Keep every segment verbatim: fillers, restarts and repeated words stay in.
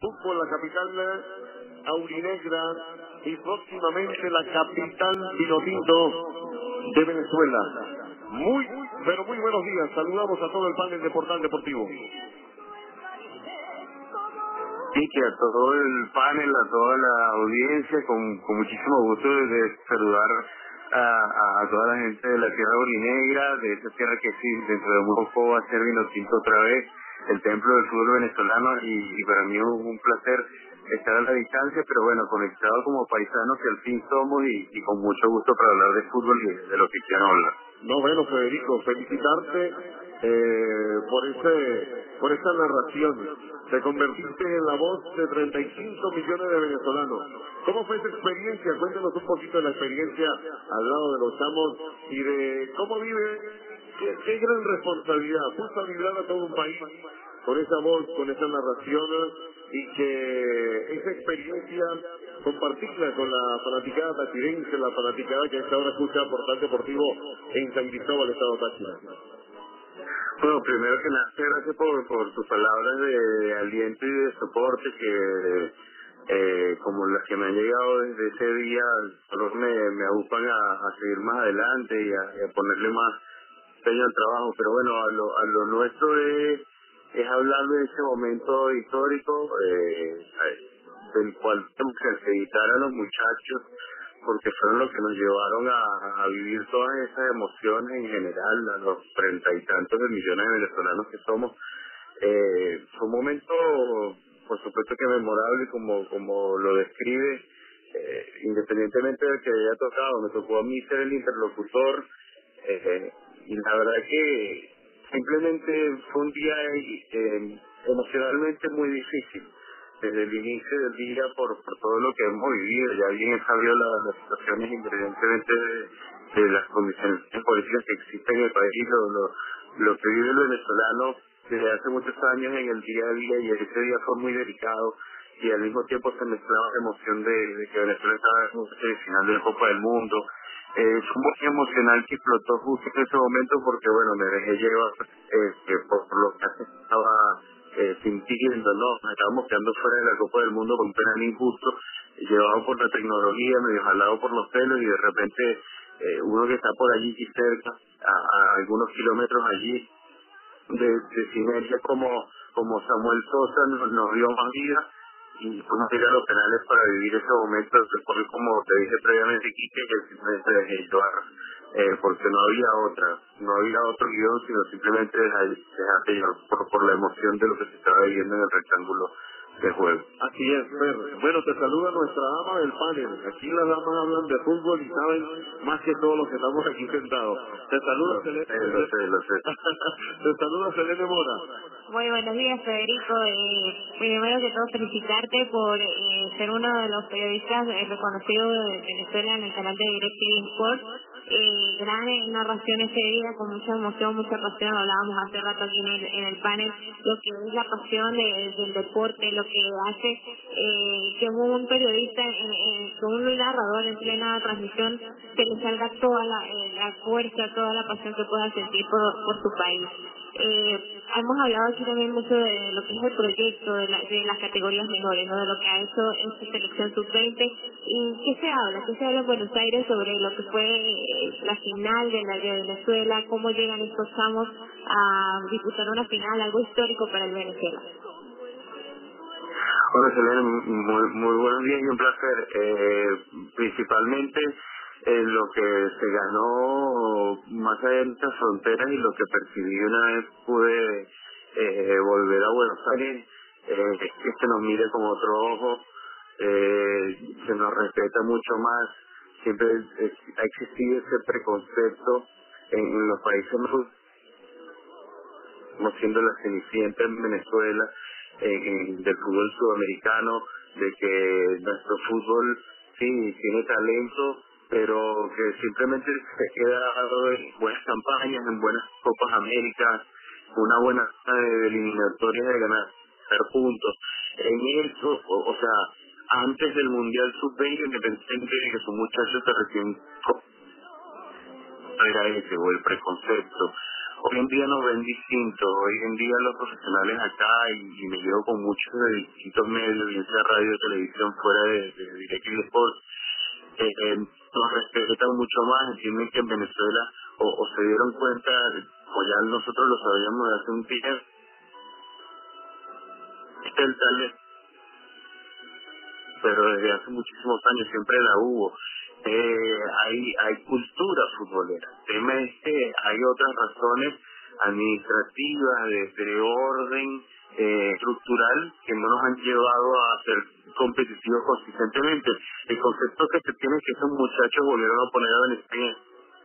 fútbol, la capital aurinegra y próximamente la capital vinotinto de Venezuela. Muy, pero muy buenos días. Saludamos a todo el panel de Portal Deportivo. Sí, que a todo el panel, a toda la audiencia, con, con muchísimo gusto de, de saludar a, a, a toda la gente de la tierra aurinegra, de esa tierra que sí, dentro de muy poco va a ser Vinotinto otra vez, el templo del fútbol venezolano, y, y para mí es un placer estar a la distancia, pero bueno, conectados como paisanos que al fin somos, y, y con mucho gusto para hablar de fútbol y de lo que quieran hablar. No, bueno, Federico, felicitarte eh, por ese, por esa narración. Te convertiste en la voz de treinta y cinco millones de venezolanos. ¿Cómo fue esa experiencia? Cuéntanos un poquito de la experiencia al lado de los chamos y de cómo vive. Qué, qué gran responsabilidad. Puso a vibrar a todo un país con esa voz, con esa narración, y que esa experiencia compartirla con la fanaticada tachirense, la fanaticada que a esta hora escucha Portal Deportivo en San Cristóbal, Estado Táchira. Bueno, primero que nada, gracias por, por tus palabras de aliento y de soporte, que eh, como las que me han llegado desde ese día, solo me, me agupan a, a seguir más adelante y a, y a ponerle más empeño al trabajo. Pero bueno, a lo, a lo nuestro es, es hablar de ese momento histórico, eh, del cual tenemos que acreditar a los muchachos, porque fueron los que nos llevaron a, a vivir todas esas emociones en general, a los treinta y tantos de millones de venezolanos que somos. Eh, fue un momento, por supuesto que memorable, como, como lo describe, eh, independientemente de que haya tocado, me tocó a mí ser el interlocutor, eh, y la verdad que simplemente fue un día eh, emocionalmente muy difícil desde el inicio del día, por, por todo lo que hemos vivido. Ya bien he sabido la, las situaciones, independientemente de, de las condiciones políticas que existen en el país, lo, lo, lo que vive el venezolano desde hace muchos años en el día a día, y ese día fue muy delicado, y al mismo tiempo se mezclaba la emoción de, de que Venezuela estaba en una semifinal de la Copa del Mundo. Eh, fue muy emocional que explotó justo en ese momento, porque bueno, me dejé llevar eh, que por, por lo que estaba Eh, sintiendo, ¿no? Nos estábamos quedando fuera de la Copa del Mundo con un penal injusto, llevado por la tecnología, medio jalado por los pelos, y de repente eh, uno que está por allí cerca, a, a algunos kilómetros allí de, de sinergia, como como Samuel Sosa nos, nos dio más vida, y pues nos dio los penales para vivir ese momento. Porque, como te dije previamente, Quique, que simplemente dejé llevar, eh, porque no había otra, no había otro guión, sino simplemente dejarte llevar por, por la emoción de lo que se estaba viviendo en el rectángulo de juego. Así es, Fer. Bueno, te saluda nuestra dama del panel. Aquí las damas hablan de fútbol y saben más que todos los que estamos aquí sentados. Te saluda Lo Selene. sé, lo sé, lo sé. Te saluda Selene Mora. Muy buenos días, Federico. Eh, primero que todo, felicitarte por eh, ser uno de los periodistas eh, reconocidos de Venezuela en el canal de DirecTV Sport. Eh, gran eh, narración ese día, con mucha emoción, mucha pasión. Hablábamos hace rato aquí en el, en el panel lo que es la pasión de, del deporte, lo que hace eh, que un periodista, en, en, que un narrador en plena transmisión, se le salga toda la, eh, la fuerza, toda la pasión que pueda sentir por, por su país. Eh, hemos hablado aquí también mucho de lo que es el proyecto de, la, de las categorías menores, ¿no? De lo que ha hecho esta selección sub veinte. ¿Y qué se habla? ¿Qué se habla en Buenos Aires sobre lo que fue eh, la final de la de Venezuela? ¿Cómo llegan estos chamos a disputar una final, algo histórico para el Venezuela? Hola, Selene, muy, muy buenos días y un placer. Eh, principalmente eh, lo que se ganó más allá de nuestras fronteras, y lo que percibí una vez pude eh, volver a Buenos Aires, eh, es que se nos mire con otro ojo, eh, se nos respeta mucho más. Siempre eh, ha existido ese preconcepto en, en los países más, como siendo la cenicienta en Venezuela, en, en, del fútbol sudamericano, de que nuestro fútbol sí tiene talento, pero que simplemente se queda en buenas campañas, en buenas Copas Américas, una buena eh, eliminatoria de ganar puntos. En eso, o, o sea, antes del Mundial sub veinte, independientemente de que su muchacho se recién era ese, o el preconcepto, hoy en día nos ven distintos. Hoy en día los profesionales acá, y, y me llevo con muchos de distintos medios, bien sea radio, televisión, fuera de, de DirecTV Sports, eh, eh, nos respetan mucho más, entienden que en Venezuela o, o se dieron cuenta, o ya nosotros lo sabíamos de hace un tiempo, este el tal, pero desde hace muchísimos años siempre la hubo. Eh, hay hay cultura futbolera. El tema es que hay otras razones administrativas, de, de orden eh, estructural, que no nos han llevado a ser competitivos consistentemente. El concepto que se tiene es que esos muchachos volvieron a poner a Venezuela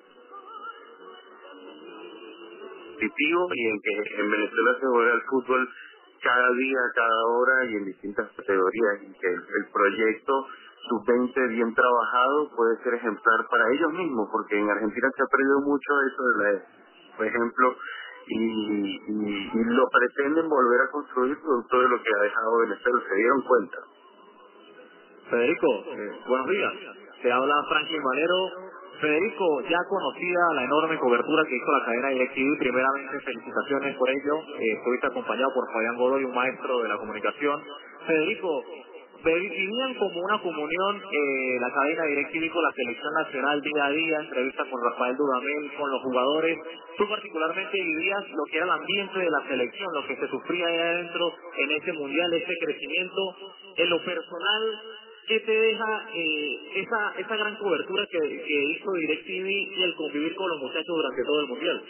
competitivo, y en que en Venezuela se juega el fútbol cada día, cada hora y en distintas categorías, y que el, el proyecto sub veinte bien trabajado puede ser ejemplar para ellos mismos, porque en Argentina se ha perdido mucho eso de la, por ejemplo, y, y, y lo pretenden volver a construir producto de lo que ha dejado Venezuela. Se dieron cuenta. Federico, eh, buenos días. Te habla Franklin Valero. Federico, ya conocida la enorme cobertura que hizo la cadena DirecTV, primeramente felicitaciones por ello. Eh, estuviste acompañado por Fabián Godoy, un maestro de la comunicación. Federico, vivían como una comunión eh, la cadena DirecTV con la selección nacional día a día, entrevistas con Rafael Dudamel, con los jugadores. Tú particularmente vivías lo que era el ambiente de la selección, lo que se sufría ahí adentro en ese mundial, ese crecimiento. En lo personal, ¿qué te deja eh, esa esa gran cobertura que, que hizo DirecTV y el convivir con los muchachos durante todo el mundial?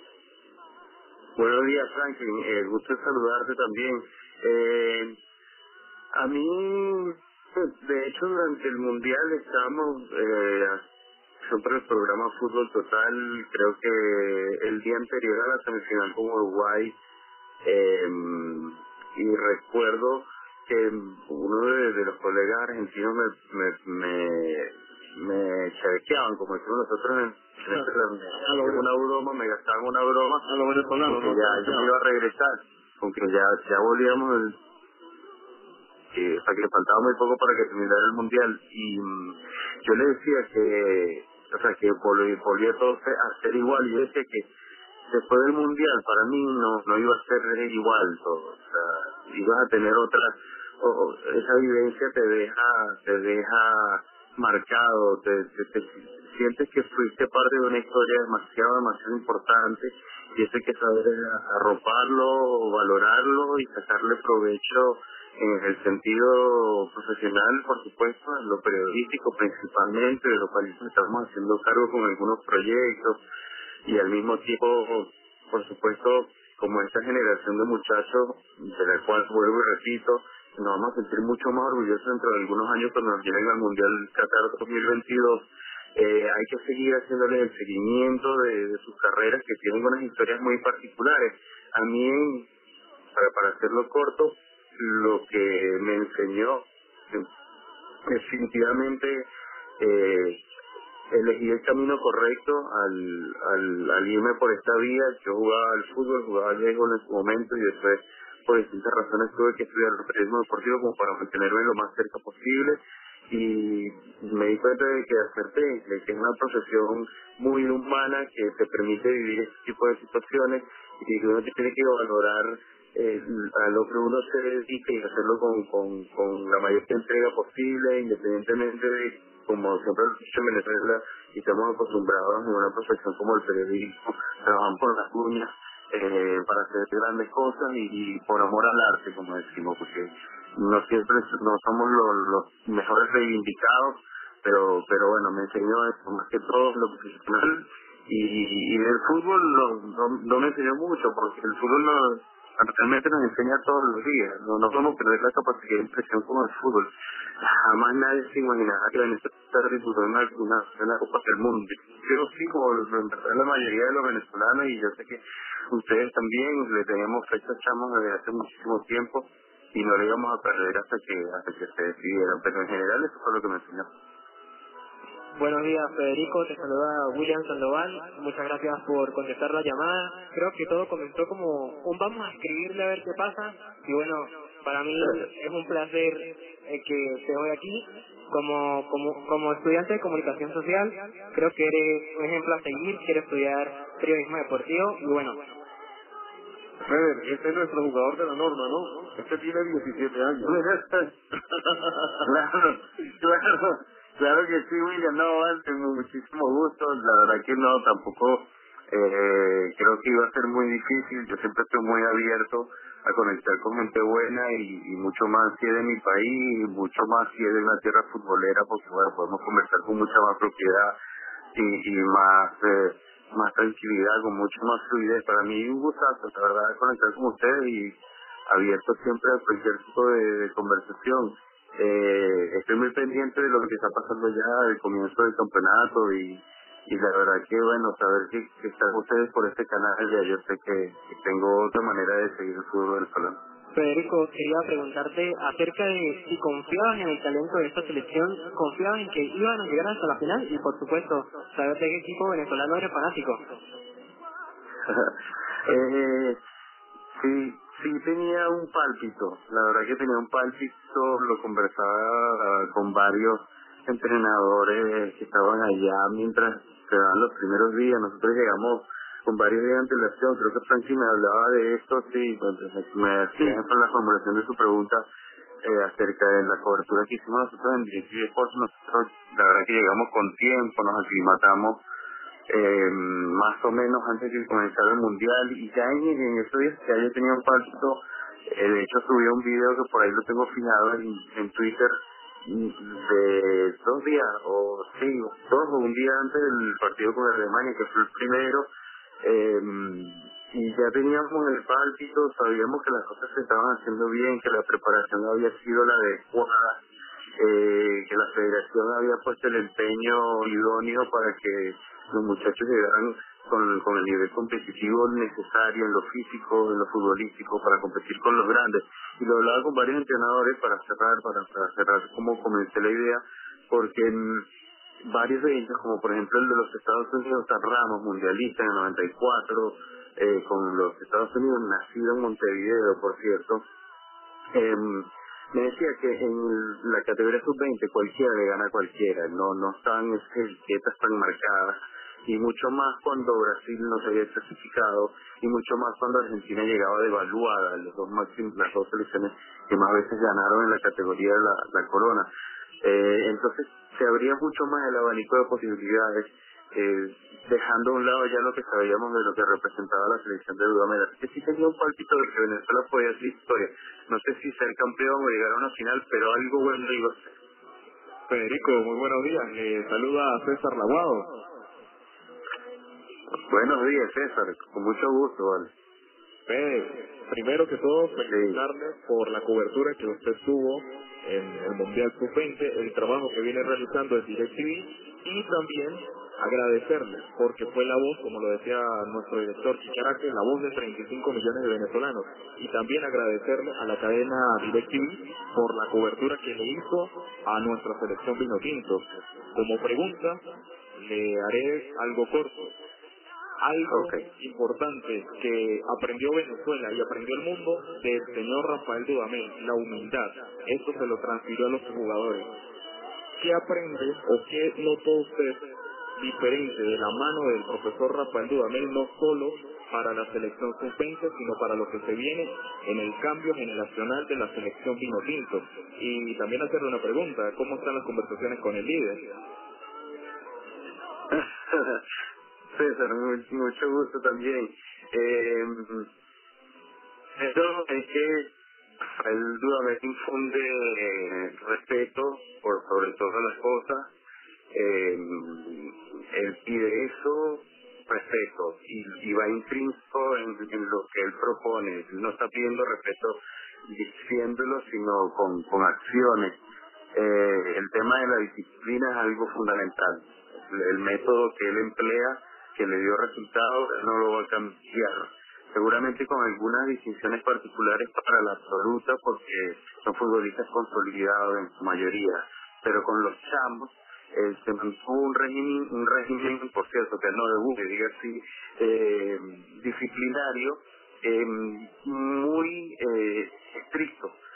Buenos días, Franklin. Eh, gusto saludarte también. Eh, a mí, de hecho, durante el mundial estábamos eh, siempre el programa Fútbol Total. Creo que el día anterior a la semifinal con Uruguay, eh, y recuerdo que uno de, de los colegas argentinos me me me, me chavequeaban, como decimos nosotros en, en este, una broma, me gastaban una broma, a los venezolanos, porque ya yo me iba a regresar, aunque ya ya volvíamos, el, que, o sea, que le faltaba muy poco para que terminara el mundial, y um, yo le decía que, o sea, que volvía, volvía todo a ser igual, y yo decía que después del mundial para mí no no iba a ser igual todo, o sea, ibas a tener otra, o, o esa vivencia te deja te deja marcado, te, te, te sientes que fuiste parte de una historia demasiado demasiado importante, y eso hay que saber arroparlo, valorarlo y sacarle provecho en el sentido profesional, por supuesto, en lo periodístico principalmente, de lo cual estamos haciendo cargo con algunos proyectos, y al mismo tiempo, por supuesto, como esta generación de muchachos, de la cual vuelvo y repito, nos vamos a sentir mucho más orgullosos dentro de algunos años cuando nos lleguen al Mundial Qatar dos mil veintidós. Eh, hay que seguir haciéndoles el seguimiento de, de sus carreras, que tienen unas historias muy particulares. A mí, para, para hacerlo corto, lo que me enseñó definitivamente, eh, elegí el camino correcto al, al, al irme por esta vía. Yo jugaba al fútbol, jugaba al béisbol en su momento, y después, por distintas razones, tuve que estudiar el periodismo deportivo como para mantenerme lo más cerca posible, y me di cuenta de que acerté, de que es una profesión muy humana que te permite vivir este tipo de situaciones, y que uno tiene que valorar eh, a lo que uno se dedica y hacerlo con, con, con la mayor entrega posible, independientemente de, como siempre lo he dicho en Venezuela, y estamos acostumbrados en una profesión como el periodismo, trabajamos por las uñas eh, para hacer grandes cosas, y, y por amor al arte, como decimos, porque no siempre no somos los, los mejores reivindicados, pero pero bueno, me enseñó eso, más que todo lo profesional, y, y del fútbol no, no, no me enseñó mucho, porque el fútbol no, realmente nos enseña todos los días, no, no podemos perder la capacidad de impresión como el fútbol. Jamás nadie se imaginaba que Venezuela está disputando alguna una Copa del Mundo. Yo sí, como en verdad la mayoría de los venezolanos, y yo sé que ustedes también, le teníamos fecha, echamos desde hace muchísimo tiempo, y no le íbamos a perder hasta que hasta que se decidieran, pero en general eso fue lo que me enseñó. Buenos días, Federico, te saluda William Sandoval, muchas gracias por contestar la llamada. Creo que todo comenzó como un vamos a escribirle a ver qué pasa, y bueno, para mí es un placer eh, que esté hoy aquí. Como, como, como estudiante de comunicación social, creo que eres un ejemplo a seguir. Quiero estudiar periodismo deportivo y bueno. Feder, este es nuestro jugador de la norma, ¿no? Este tiene diecisiete años. Claro, claro, claro que sí, William. No, tengo muchísimo gusto. La verdad que no, tampoco eh, creo que iba a ser muy difícil. Yo siempre estoy muy abierto a conectar con gente buena y, y mucho más si es de mi país, y mucho más si es de una tierra futbolera, porque bueno, podemos conversar con mucha más propiedad y, y más eh, más tranquilidad, con mucho más fluidez. Para mí un gustazo, la verdad, conectar con ustedes y abierto siempre a cualquier tipo de, de conversación. Eh, estoy muy pendiente de lo que está pasando ya, del comienzo del campeonato y y la verdad que bueno, saber que, que están ustedes por este canal, ya yo sé que, que tengo otra manera de seguir el fútbol venezolano. Federico, quería preguntarte acerca de si confiaban en el talento de esta selección, confiaban en que iban a llegar hasta la final y por supuesto, saber de qué equipo venezolano eres fanático. eh, sí, sí tenía un pálpito, la verdad que tenía un pálpito, lo conversaba uh, con varios entrenadores que estaban allá mientras se daban los primeros días. Nosotros llegamos con varios días de antelación. Creo que Frankie me hablaba de esto, sí, entonces me hacía con la formulación de su pregunta eh, acerca de la cobertura que hicimos nosotros en DirecTV Sports. Nosotros la verdad que llegamos con tiempo, nos aclimatamos eh, más o menos antes de comenzar el mundial y ya en, en esos días ya yo tenía un pálpito. Eh, de hecho subí un video que por ahí lo tengo fijado en, en Twitter de dos días o sí, dos o un día antes del partido con Alemania, que fue el primero, eh, y ya teníamos el pálpito, sabíamos que las cosas se estaban haciendo bien, que la preparación había sido la adecuada, eh, que la federación había puesto el empeño idóneo para que los muchachos llegaran con, con el nivel competitivo necesario en lo físico, en lo futbolístico, para competir con los grandes. Y lo hablaba con varios entrenadores para cerrar, para, para cerrar como comencé la idea, porque en varios de ellos, como por ejemplo el de los Estados Unidos, San Ramos, mundialista en el noventa y cuatro, eh, con los Estados Unidos, nacido en Montevideo, por cierto, eh, me decía que en la categoría sub veinte cualquiera le gana a cualquiera, no, no están esas etiquetas tan marcadas, y mucho más cuando Brasil no se había clasificado y mucho más cuando Argentina llegaba devaluada, los dos máximos, las dos selecciones que más veces ganaron en la categoría de la, la corona. Eh, entonces se abría mucho más el abanico de posibilidades, eh, dejando a un lado ya lo que sabíamos de lo que representaba la selección de Dudamel. Así que sí tenía un palpito de que Venezuela podía hacer historia, no sé si ser campeón o llegar a una final, pero algo bueno iba a ser. Federico, muy buenos días, le saluda a César Laguado. Buenos días, César, con mucho gusto, vale. Fede, primero que todo, felicitarle sí. por la cobertura que usted tuvo en el Mundial sub veinte, el trabajo que viene realizando en DirecTV, y también agradecerle, porque fue la voz, como lo decía nuestro director Chicharaque, la voz de treinta y cinco millones de venezolanos, y también agradecerle a la cadena DirecTV por la cobertura que le hizo a nuestra selección vinotinto. Como pregunta, le haré algo corto. Algo okay. importante que aprendió Venezuela y aprendió el mundo del señor Rafael Dudamel, la humildad. Esto se lo transfirió a los jugadores. ¿Qué aprende o qué notó usted diferente de la mano del profesor Rafael Dudamel, no solo para la selección sub veinte, sino para lo que se viene en el cambio generacional de la selección vinotinto? Y también hacerle una pregunta, ¿cómo están las conversaciones con el líder? César, mucho, mucho gusto también. Eh, eso es que el Dudamel infunde eh, respeto por sobre todas las cosas. Eh, él pide eso, respeto, y, y va intrínseco en, en lo que él propone. Él no está pidiendo respeto diciéndolo, sino con, con acciones. Eh, el tema de la disciplina es algo fundamental. El, el método que él emplea, que le dio resultados, no lo va a cambiar. Seguramente con algunas distinciones particulares para la absoluta, porque son futbolistas consolidados en su mayoría, pero con los chamos eh, se mantuvo un régimen, un régimen, por cierto, que no debute, diga así, eh, disciplinario, eh, muy eh, estricto.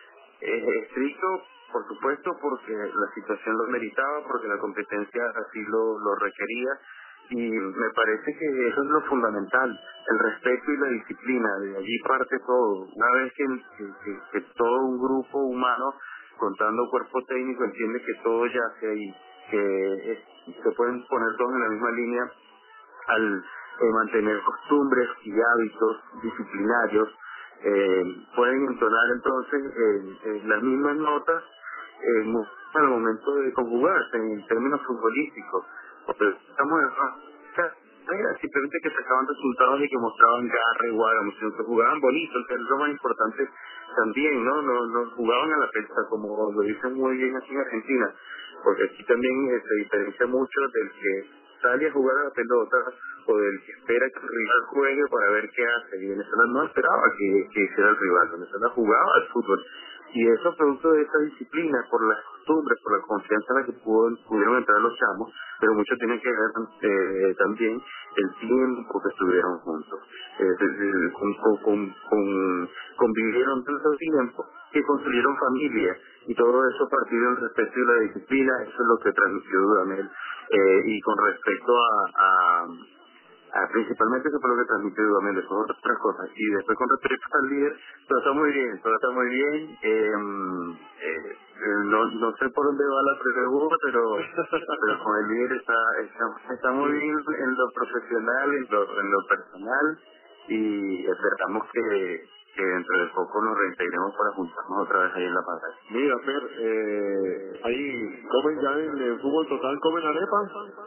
eh, estricto, por supuesto, porque la situación lo meritaba, porque la competencia así lo, lo requería, y me parece que eso es lo fundamental, el respeto y la disciplina. De allí parte todo. Una vez que, que, que todo un grupo humano, contando cuerpo técnico, entiende que todo yace ahí, que eh, se pueden poner todos en la misma línea al eh, mantener costumbres y hábitos disciplinarios, eh, pueden entonar entonces eh, eh, las mismas notas en al momento de conjugarse en términos futbolísticos. Porque estamos en, simplemente que sacaban resultados y que mostraban garra igual, emoción, que jugaban bonito, que es lo más importante también, ¿no? No, no jugaban a la pelota, como lo dicen muy bien aquí en Argentina, porque aquí también eh, se diferencia mucho del que sale a jugar a la pelota o del que espera que el rival juegue para ver qué hace. Y Venezuela no esperaba que, que hiciera el rival, Venezuela jugaba al fútbol. Y eso producto de esa disciplina, por las costumbres, por la confianza en la que pudo, pudieron entrar los chamos, pero mucho tiene que ver eh, también el tiempo que estuvieron juntos. Eh, eh, con, con, con, convivieron tanto tiempo que construyeron familia, y todo eso a partir del respeto y la disciplina. Eso es lo que transmitió Dudamel. Eh, y con respecto a... a Ah, principalmente eso fue lo que transmitió Dudamel, después otras cosas. Y después con respecto al líder, todo está muy bien, todo está muy bien. Eh, eh, no no sé por dónde va la pregunta, pero pero con el líder está está, está muy bien en lo profesional, en lo, en lo personal, y esperamos que, que dentro de poco nos reintegremos para juntarnos otra vez ahí en la pantalla. Mira, Fer, eh, ahí comen ya en el fútbol total, comen arepas.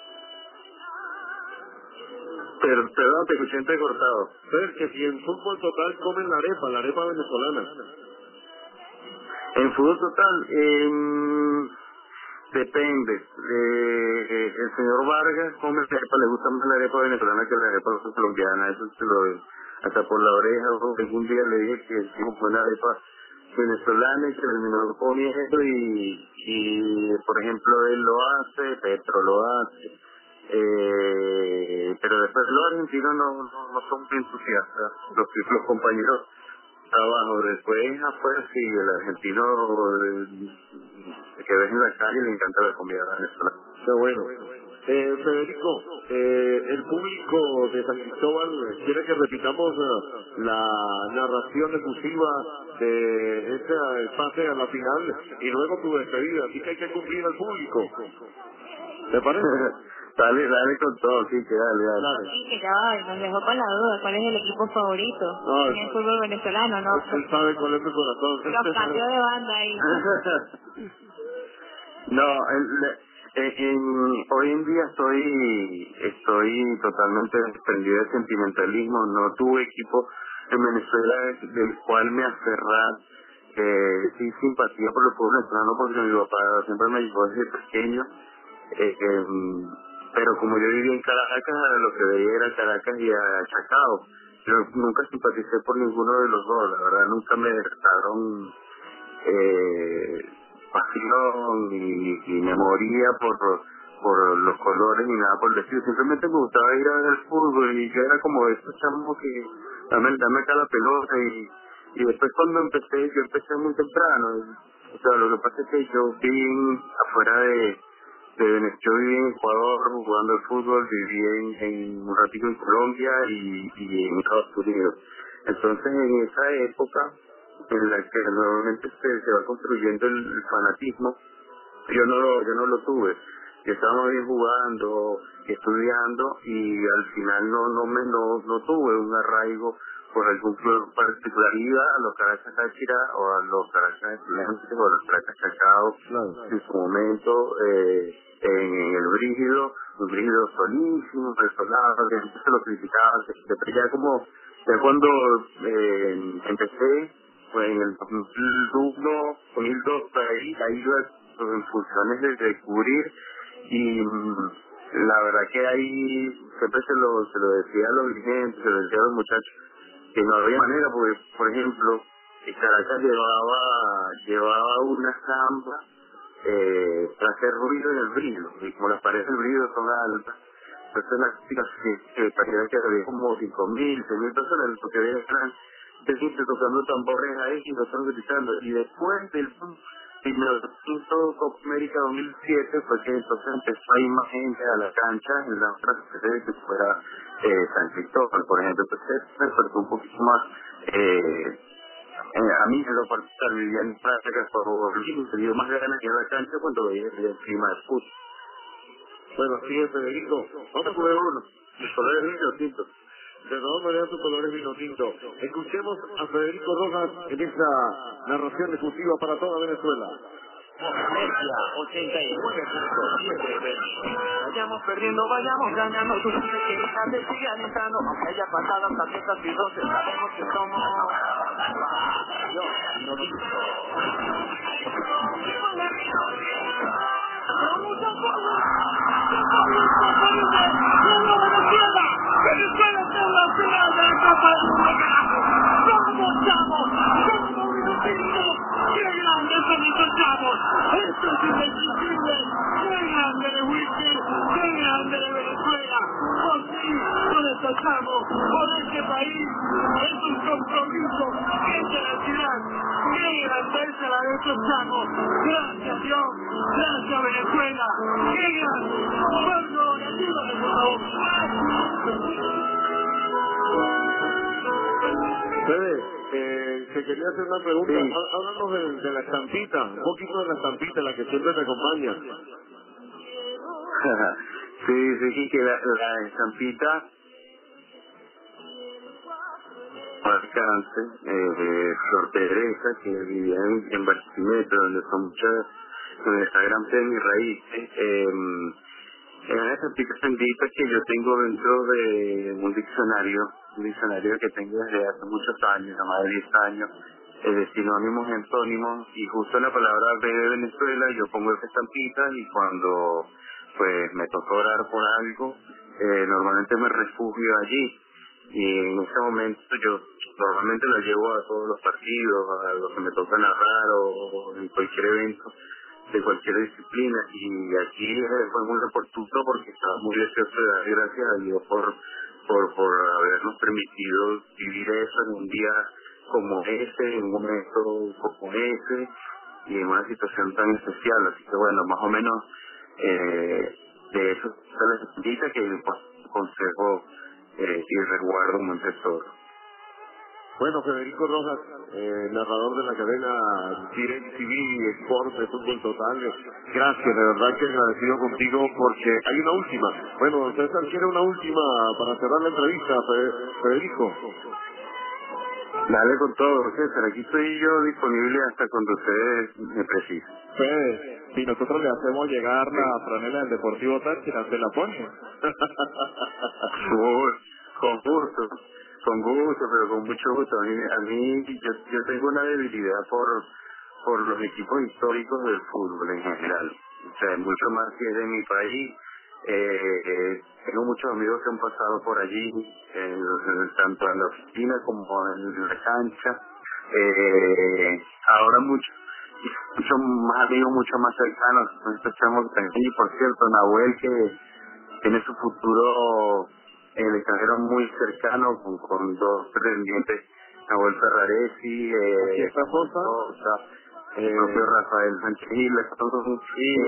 Pero, perdón, te escuché entrecortado. Fer, que si en fútbol total comen la arepa, la arepa venezolana. En fútbol total, eh, depende. Eh, eh, el señor Vargas come la arepa, le gusta más la arepa venezolana que la arepa colombiana. Eso se lo hasta por la oreja. Algún día le dije que hicimos una arepa venezolana y que terminó comiendo, y, y por ejemplo él lo hace, Petro lo hace. Eh, pero después los argentinos no, no, no son muy entusiastas, los, los compañeros trabajo. Después afuera sí, el argentino eh, que ves en la calle le encanta la comida venezolana. Qué bueno. Eh, Federico, eh, el público de San Cristóbal quiere que repitamos uh, la narración efusiva de ese pase a la final y luego tu despedida, así que hay que cumplir al público. ¿Te parece? Dale, dale con todo, sí, que dale, dale. Dale. Sí, que ya va, nos dejó con la duda. ¿Cuál es el equipo favorito No, en el fútbol venezolano? No, él sabe cuál es tu corazón. los cambios de banda ahí. No, el, eh, en, hoy en día estoy estoy totalmente desprendido de sentimentalismo. No tuve equipo en Venezuela del cual me aferrar. Eh, sí, simpatía por el pueblo venezolano, porque mi papá siempre me llevó desde pequeño. Eh, eh, pero como yo vivía en Caracas, lo que veía era Caracas y a Chacao. Yo nunca simpaticé por ninguno de los dos, la verdad nunca me despertaron eh, pasión y, y memoria por, por los colores ni nada por el estilo. Simplemente me gustaba ir a ver el fútbol, y yo era como de estos chamos que dame, dame acá la pelota. Y, y después cuando empecé, yo empecé muy temprano. O sea, lo que pasa es que yo viví afuera de De Venezuela. Yo viví en Ecuador jugando al fútbol, viví en, en un ratito en Colombia y, y en Estados Unidos. Entonces, en esa época en la que normalmente se, se va construyendo el, el fanatismo, yo no lo, yo no lo tuve. Yo estaba más bien jugando, estudiando, y al final no no me no, no tuve un arraigo por algún club particular. Iba a los Caracas Táchira o a los Caracas Estudiantes o a los Caracas Chacao, claro, en su momento, eh, en, en el Brígido, un Brígido solísimo, resolado, que se lo criticaba, pero ya como, ya cuando eh, empecé, pues en el dos mil uno, dos mil dos, ahí, ahí iba en funciones de descubrir, y mmm, la verdad que ahí siempre se lo, se lo decía a los dirigentes, se lo decía a los muchachos, que no había manera, porque, por ejemplo, Caracas llevaba llevaba una samba eh, para hacer ruido en el brillo, y como las paredes del brillo son altas, entonces las chicas que, que parecía que había como cinco mil, seis mil personas, porque eran de gente tocando tambores ahí y nosotros gritando. Y después del primero Copa América dos mil siete fue que entonces empezó a ir más gente a la cancha en la otra sede que fuera eh, San Cristóbal, por ejemplo. Entonces me despertó un poquito más. Eh, eh, a mí en lo particular vivía en prácticas por me dio más ganas de ir a la cancha cuando veía el clima de fútbol. Bueno, así es, Federico. No te pude uno, mis colores vino tinto. De todas maneras, tu color es vino tinto. Escuchemos a Federico Rojas en esta narración exclusiva para toda Venezuela. ochenta y nueve punto siete. Vayamos perdiendo, vayamos ganando. Tú sabes que esta te sigue alentando. Aunque haya pasado tarjetas y doce, sabemos que somos. Yo, no digo. Venezuela está en la final de la Copa del Mundo. ¿Cómo estamos? ¿Cómo vivimos? ¡Qué grande es el Chavo! ¡Esto es indescriptible! ¡Qué grande de Wilker! ¡Qué grande de Venezuela! Por ti, por este Chavo, por este país, es un compromiso. ¡Qué tenacidad! ¡Qué grandeza la de estos Chavos! ¡Gracias Dios! ¡Gracias Venezuela! ¡Qué grande! ¡Por favor, ayúdame por favor! Fede, eh, te quería hacer una pregunta. Sí. Háblanos de, de la estampita, un poquito de la estampita, la que siempre te acompaña. sí, sí, sí, que la, la estampita alcance eh, de Flor Teresa, que vivía en, en Barquisimeto, donde son muchas, donde está gran parte de mi raíz. Eh, es una estampita bendita que yo tengo dentro de un diccionario, un diccionario que tengo desde hace muchos años, más de diez años, eh, de sinónimos y antónimos, y justo en la palabra B de Venezuela yo pongo esa estampita y cuando pues me toca orar por algo, eh, normalmente me refugio allí. Y en ese momento yo normalmente la llevo a todos los partidos, a los que me toca narrar o, o en cualquier evento de cualquier disciplina. Y aquí fue muy oportuno porque estaba muy deseoso de dar gracias a Dios por, por, por habernos permitido vivir eso en un día como ese, en un momento como ese y en una situación tan especial. Así que bueno, más o menos eh, de eso se les indica que pues, consejo Eh, y resguardo como un tesoro. Bueno, Federico Rojas, eh, narrador de la cadena Direct T V Sport de Fútbol Total, gracias, de verdad que agradecido contigo porque hay una última. Bueno, don César quiere una última para cerrar la entrevista, Federico. Dale con todo, César, aquí estoy yo disponible hasta cuando ustedes me precisen. Fede, si nosotros le hacemos llegar la franela del Deportivo Táchira, ¿se la pone? Uy, con gusto, con gusto, pero con mucho gusto. A mí, a mí yo, yo tengo una debilidad por, por los equipos históricos del fútbol en general. O sea, mucho más que es de mi país. Eh, eh, tengo muchos amigos que han pasado por allí, en, en, tanto en la oficina como en la cancha. Eh, ahora mucho, mucho más amigos, mucho más cercanos. Estos chamos y por cierto, Nahuel, que tiene su futuro en el extranjero muy cercano con, con dos pretendientes, Nahuel Ferraresi, eh, esta cosa, el eh, propio Rafael Sánchez Giles, todos un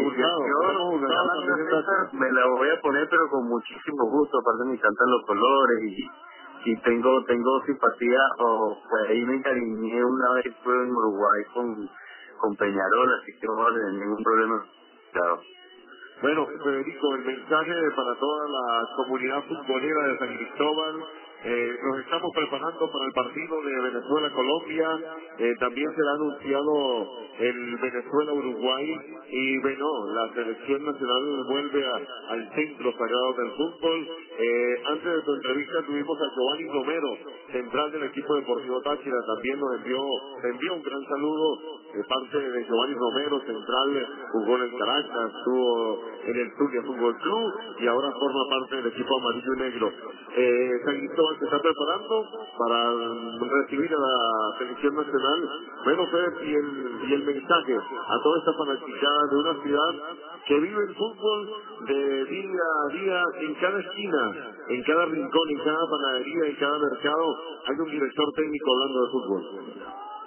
me la voy a poner pero con muchísimo gusto, aparte me encantan los colores y, y tengo tengo simpatía, o pues ahí me encariñé una vez fue en Uruguay con, con Peñarol, así que no va a tener ningún problema. Claro. Bueno, Federico, el mensaje para toda la comunidad futbolera de San Cristóbal. Eh, nos estamos preparando para el partido de Venezuela-Colombia, eh, también será anunciado el Venezuela-Uruguay y bueno, la selección nacional vuelve a, al centro sagrado del fútbol. Eh, antes de tu entrevista tuvimos a Giovanni Romero, central del equipo deportivo Táchira, también nos envió, envió un gran saludo de parte de Giovanni Romero, central, jugó en el Caracas, estuvo en el Zulia Fútbol Club y ahora forma parte del equipo amarillo y negro. Eh, San Cristóbal se está preparando para recibir a la selección nacional. Bueno, Fede, y el, y el mensaje a toda esta fanaticada de una ciudad que vive el fútbol de día a día, en cada esquina, en cada rincón, en cada panadería, en cada mercado, hay un director técnico hablando de fútbol.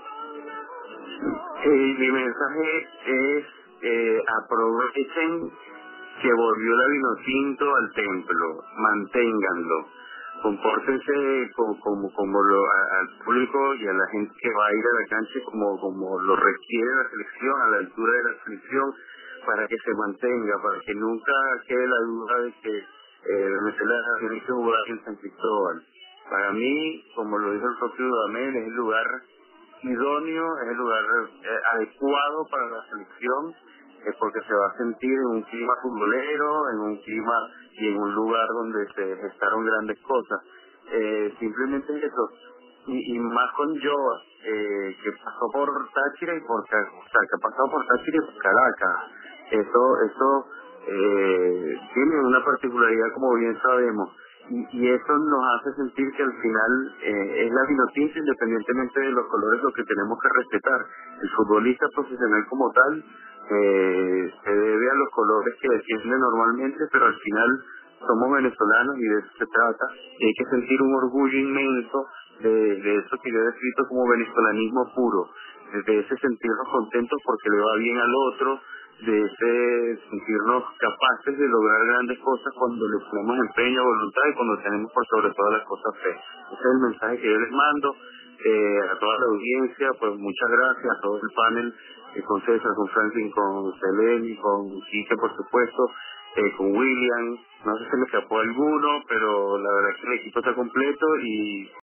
Eh, mi mensaje es, eh, aprovechen que volvió la Vinotinto al templo, manténganlo, compórtense como, como, como lo, a, al público y a la gente que va a ir a la cancha como, como lo requiere la selección, a la altura de la selección, para que se mantenga, para que nunca quede la duda de que eh, Venezuela tiene que jugar en San Cristóbal. Para mí, como lo dijo el propio Dudamel, es el lugar idóneo, es el lugar eh, adecuado para la selección, es porque se va a sentir en un clima futbolero, en un clima y en un lugar donde se gestaron grandes cosas. Eh, simplemente eso, y, y más con Joa, eh, que pasó por Táchira y por, o sea, que ha pasado por Táchira y por Caracas. Eso, eso eh, tiene una particularidad, como bien sabemos, y, y eso nos hace sentir que al final eh, es la Vinotinto, independientemente de los colores, lo que tenemos que respetar. El futbolista profesional como tal eh, se debe a los colores que defiende normalmente, pero al final somos venezolanos y de eso se trata, y hay que sentir un orgullo inmenso de, de eso que yo he descrito como venezolanismo puro, de ese sentirnos contentos porque le va bien al otro, de ese sentirnos capaces de lograr grandes cosas cuando le ponemos empeño, voluntad y cuando tenemos por sobre todas las cosas fe. Ese es el mensaje que yo les mando eh, a toda la audiencia. Pues muchas gracias a todo el panel, eh, con César, con Franklin, con Selene, con Quique, por supuesto, eh, con William. No sé si me escapó alguno, pero la verdad es que el equipo está completo y